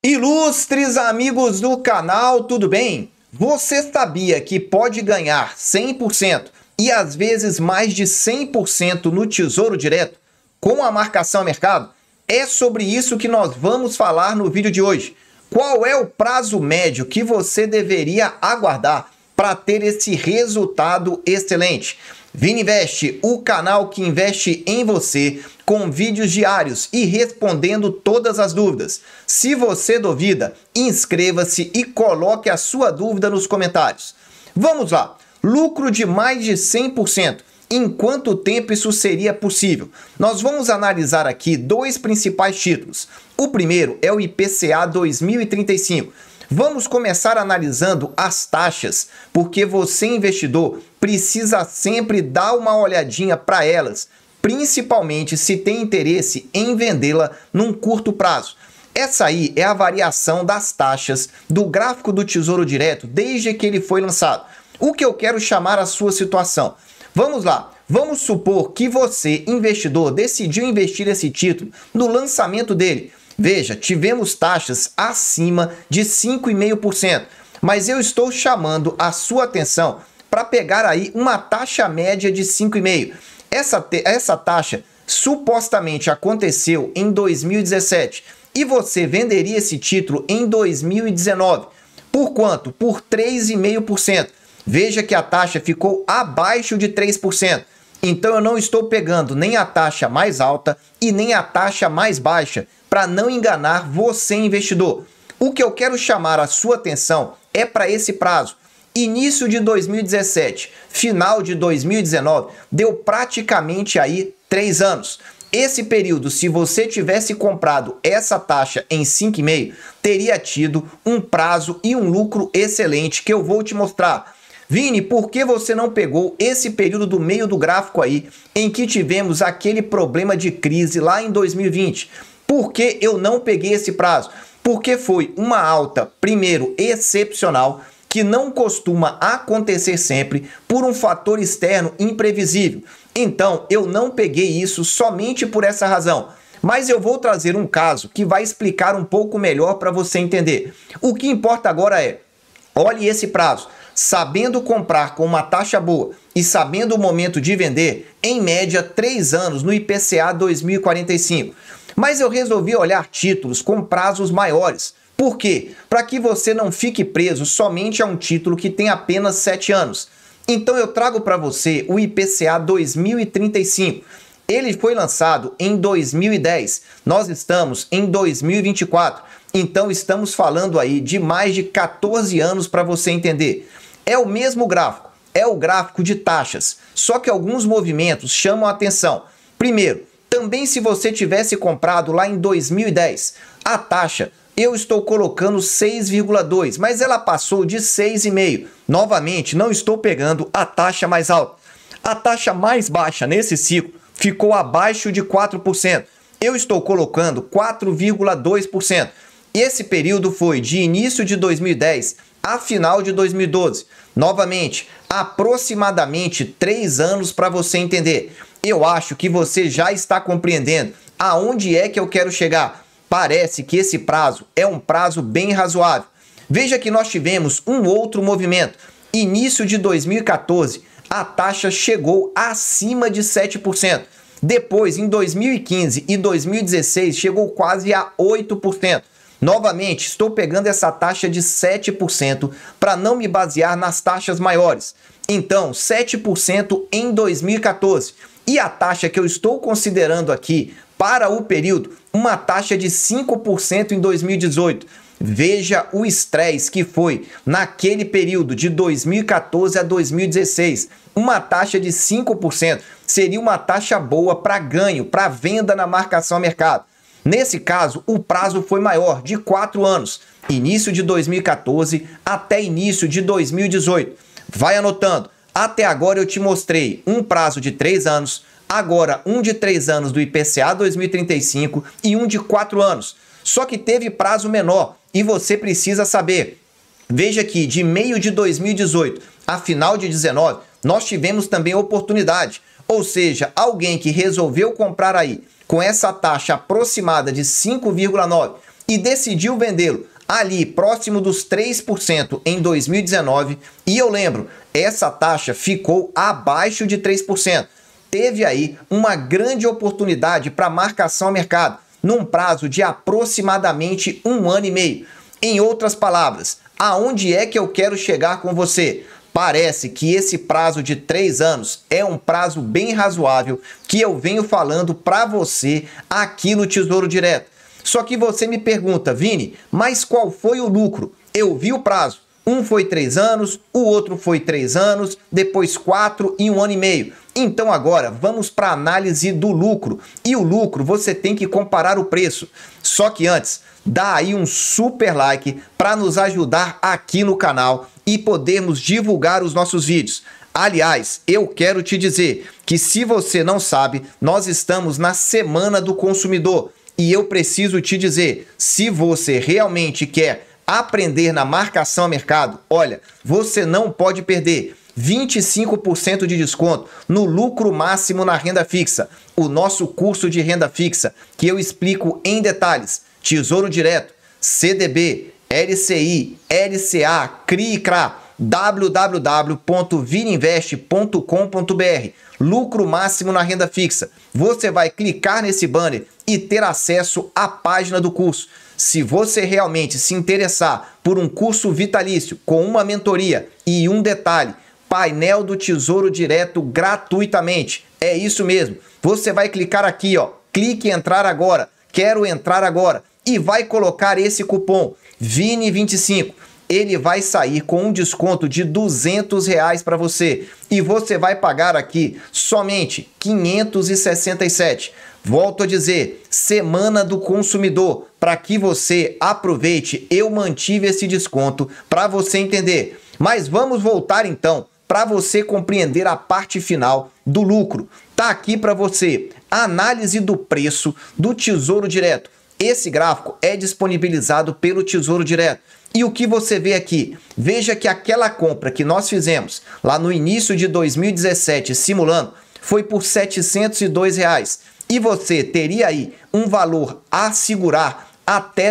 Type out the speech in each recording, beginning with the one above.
Ilustres amigos do canal, tudo bem? Você sabia que pode ganhar 100% e às vezes mais de 100% no Tesouro Direto com a marcação a mercado? É sobre isso que nós vamos falar no vídeo de hoje. Qual é o prazo médio que você deveria aguardar para ter esse resultado excelente? Vini Invest, o canal que investe em você, com vídeos diários e respondendo todas as dúvidas. Se você duvida, inscreva-se e coloque a sua dúvida nos comentários. Vamos lá, lucro de mais de 100%. Em quanto tempo isso seria possível? Nós vamos analisar aqui dois principais títulos. O primeiro é o IPCA 2035. Vamos começar analisando as taxas, porque você, investidor, precisa sempre dar uma olhadinha para elas, principalmente se tem interesse em vendê-la num curto prazo. Essa aí é a variação das taxas do gráfico do Tesouro Direto desde que ele foi lançado. O que eu quero chamar a sua situação? Vamos lá, vamos supor que você, investidor, decidiu investir esse título no lançamento dele. Veja, tivemos taxas acima de 5,5%, mas eu estou chamando a sua atenção para pegar aí uma taxa média de 5,5%. Essa taxa supostamente aconteceu em 2017 e você venderia esse título em 2019. Por quanto? Por 3,5%. Veja que a taxa ficou abaixo de 3%. Então eu não estou pegando nem a taxa mais alta e nem a taxa mais baixa para não enganar você, investidor. O que eu quero chamar a sua atenção é para esse prazo. Início de 2017, final de 2019, deu praticamente aí 3 anos. Esse período, se você tivesse comprado essa taxa em 5,5, teria tido um prazo e um lucro excelente que eu vou te mostrar. Vini, por que você não pegou esse período do meio do gráfico aí, em que tivemos aquele problema de crise lá em 2020? Por que eu não peguei esse prazo? Porque foi uma alta, primeiro, excepcional, que não costuma acontecer sempre por um fator externo imprevisível. Então, eu não peguei isso somente por essa razão. Mas eu vou trazer um caso que vai explicar um pouco melhor para você entender. O que importa agora é, olhe esse prazo. Sabendo comprar com uma taxa boa e sabendo o momento de vender, em média 3 anos no IPCA 2045. Mas eu resolvi olhar títulos com prazos maiores. Por quê? Para que você não fique preso somente a um título que tem apenas 7 anos. Então eu trago para você o IPCA 2035. Ele foi lançado em 2010. Nós estamos em 2024. Então estamos falando aí de mais de 14 anos para você entender. É o mesmo gráfico, é o gráfico de taxas, só que alguns movimentos chamam a atenção. Primeiro, também se você tivesse comprado lá em 2010, a taxa eu estou colocando 6,2, mas ela passou de 6,5. Novamente, não estou pegando a taxa mais alta. A taxa mais baixa nesse ciclo ficou abaixo de 4%. Eu estou colocando 4,2%. Esse período foi de início de 2010 a final de 2012. Novamente, aproximadamente 3 anos para você entender. Eu acho que você já está compreendendo aonde é que eu quero chegar. Parece que esse prazo é um prazo bem razoável. Veja que nós tivemos um outro movimento. Início de 2014, a taxa chegou acima de 7%. Depois, em 2015 e 2016, chegou quase a 8%. Novamente, estou pegando essa taxa de 7% para não me basear nas taxas maiores. Então, 7% em 2014. E a taxa que eu estou considerando aqui para o período, uma taxa de 5% em 2018. Veja o estresse que foi naquele período de 2014 a 2016. Uma taxa de 5% seria uma taxa boa para ganho, para venda na marcação a mercado. Nesse caso, o prazo foi maior, de 4 anos, início de 2014 até início de 2018. Vai anotando, até agora eu te mostrei um prazo de 3 anos, agora um de 3 anos do IPCA 2035 e um de 4 anos. Só que teve prazo menor e você precisa saber. Veja que de meio de 2018 a final de 2019, nós tivemos também oportunidade. Ou seja, alguém que resolveu comprar aí com essa taxa aproximada de 5,9 e decidiu vendê-lo ali próximo dos 3% em 2019, e eu lembro, essa taxa ficou abaixo de 3%. Teve aí uma grande oportunidade para marcação a mercado, num prazo de aproximadamente 1 ano e meio. Em outras palavras, aonde é que eu quero chegar com você? Parece que esse prazo de 3 anos é um prazo bem razoável que eu venho falando para você aqui no Tesouro Direto. Só que você me pergunta, Vini, mas qual foi o lucro? Eu vi o prazo. Um foi 3 anos, o outro foi 3 anos, depois 4 e 1 ano e meio. Então agora vamos para a análise do lucro. E o lucro você tem que comparar o preço. Só que antes, dá aí um super like para nos ajudar aqui no canal e podermos divulgar os nossos vídeos. Aliás, eu quero te dizer que se você não sabe, nós estamos na Semana do Consumidor. E eu preciso te dizer, se você realmente quer aprender na marcação a mercado, olha, você não pode perder 25% de desconto no lucro máximo na renda fixa. O nosso curso de renda fixa, que eu explico em detalhes, Tesouro Direto, CDB, LCI, LCA, CRI e CRA, www.vininvest.com.br, lucro máximo na renda fixa. Você vai clicar nesse banner e ter acesso à página do curso. Se você realmente se interessar por um curso vitalício com uma mentoria e um detalhe, painel do Tesouro Direto gratuitamente. É isso mesmo. Você vai clicar aqui, ó, clique em entrar agora, quero entrar agora e vai colocar esse cupom VINI25. Ele vai sair com um desconto de R$200 para você e você vai pagar aqui somente R$567. Volto a dizer, Semana do Consumidor, para que você aproveite, eu mantive esse desconto para você entender. Mas vamos voltar então para você compreender a parte final do lucro. Tá aqui para você, análise do preço do Tesouro Direto. Esse gráfico é disponibilizado pelo Tesouro Direto. E o que você vê aqui? Veja que aquela compra que nós fizemos lá no início de 2017, simulando, foi por R$702. E você teria aí um valor a segurar até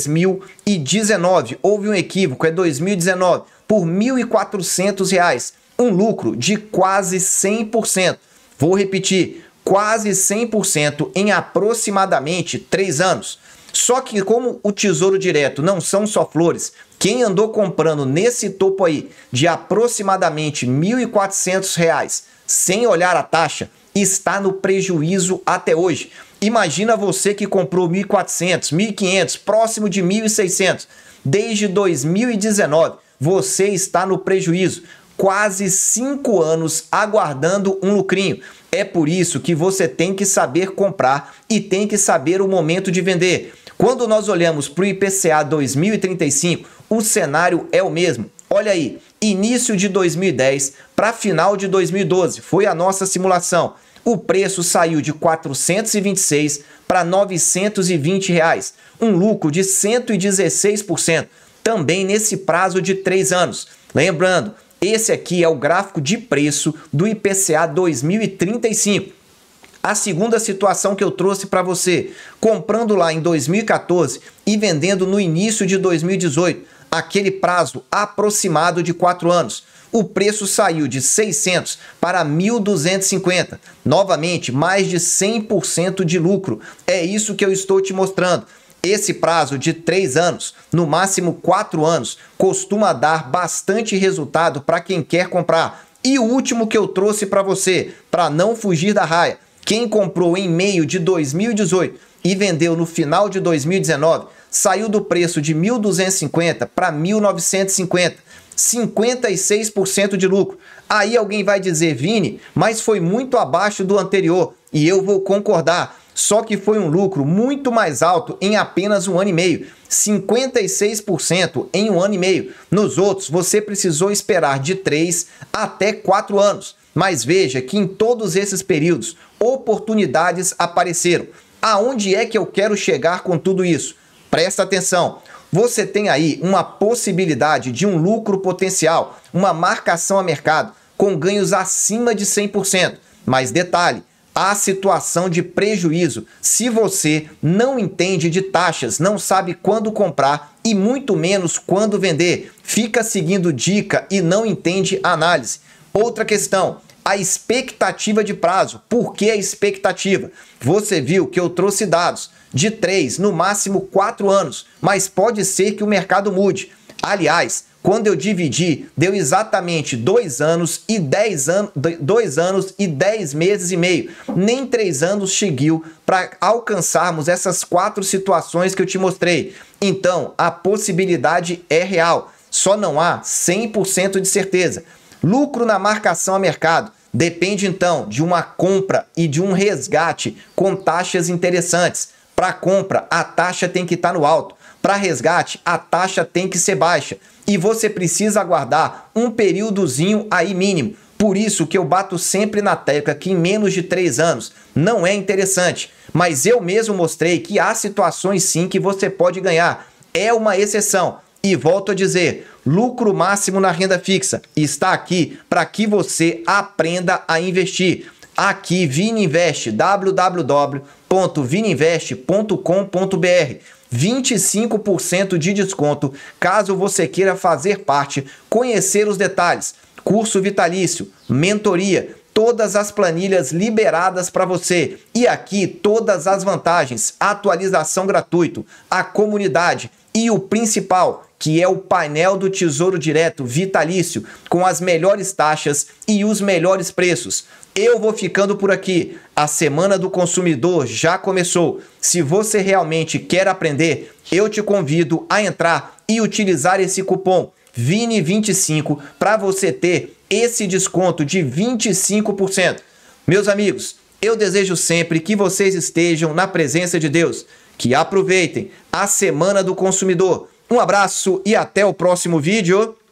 2019. Houve um equívoco, é 2019, por R$1.400. Um lucro de quase 100%. Vou repetir, quase 100% em aproximadamente 3 anos. Só que como o Tesouro Direto não são só flores, quem andou comprando nesse topo aí de aproximadamente R$1.400, sem olhar a taxa, está no prejuízo até hoje. Imagina você que comprou 1.400, 1.500, próximo de 1.600. Desde 2019, você está no prejuízo. Quase 5 anos aguardando um lucrinho. É por isso que você tem que saber comprar e tem que saber o momento de vender. Quando nós olhamos para o IPCA 2035, o cenário é o mesmo. Olha aí, início de 2010 para final de 2012, foi a nossa simulação. O preço saiu de 426 para R$920, um lucro de 116%, também nesse prazo de 3 anos. Lembrando, esse aqui é o gráfico de preço do IPCA 2035. A segunda situação que eu trouxe para você, comprando lá em 2014 e vendendo no início de 2018, aquele prazo aproximado de 4 anos. O preço saiu de 600 para 1.250. Novamente, mais de 100% de lucro. É isso que eu estou te mostrando. Esse prazo de 3 anos, no máximo 4 anos, costuma dar bastante resultado para quem quer comprar. E o último que eu trouxe para você, para não fugir da raia, quem comprou em meio de 2018 e vendeu no final de 2019, saiu do preço de 1.250 para 1.950. 56% de lucro. Aí alguém vai dizer, Vini, mas foi muito abaixo do anterior. E eu vou concordar. Só que foi um lucro muito mais alto em apenas 1 ano e meio. 56% em 1 ano e meio. Nos outros, você precisou esperar de 3 até 4 anos. Mas veja que em todos esses períodos, oportunidades apareceram. Aonde é que eu quero chegar com tudo isso? Presta atenção. Você tem aí uma possibilidade de um lucro potencial, uma marcação a mercado, com ganhos acima de 100%. Mas detalhe, a situação de prejuízo se você não entende de taxas, não sabe quando comprar e muito menos quando vender. Fica seguindo dica e não entende análise. Outra questão, a expectativa de prazo. Por que a expectativa? Você viu que eu trouxe dados de 3, no máximo 4 anos, mas pode ser que o mercado mude. Aliás, quando eu dividi, deu exatamente 2 anos e 10 meses e meio. Nem 3 anos seguiu para alcançarmos essas 4 situações que eu te mostrei. Então, a possibilidade é real. Só não há 100% de certeza. Lucro na marcação a mercado depende, então, de uma compra e de um resgate com taxas interessantes. Para compra, a taxa tem que estar no alto. Para resgate, a taxa tem que ser baixa. E você precisa aguardar um períodozinho aí mínimo. Por isso que eu bato sempre na tecla que em menos de 3 anos não é interessante. Mas eu mesmo mostrei que há situações sim que você pode ganhar. É uma exceção. E volto a dizer, lucro máximo na renda fixa está aqui para que você aprenda a investir. Aqui, Vini Invest, www.vininvest.com.br. 25% de desconto, caso você queira fazer parte, conhecer os detalhes. Curso vitalício, mentoria, todas as planilhas liberadas para você. E aqui todas as vantagens, atualização gratuito, a comunidade e o principal, que é o painel do Tesouro Direto vitalício, com as melhores taxas e os melhores preços. Eu vou ficando por aqui. A Semana do Consumidor já começou. Se você realmente quer aprender, eu te convido a entrar e utilizar esse cupom VINI25 para você ter esse desconto de 25%. Meus amigos, eu desejo sempre que vocês estejam na presença de Deus, que aproveitem a Semana do Consumidor. Um abraço e até o próximo vídeo.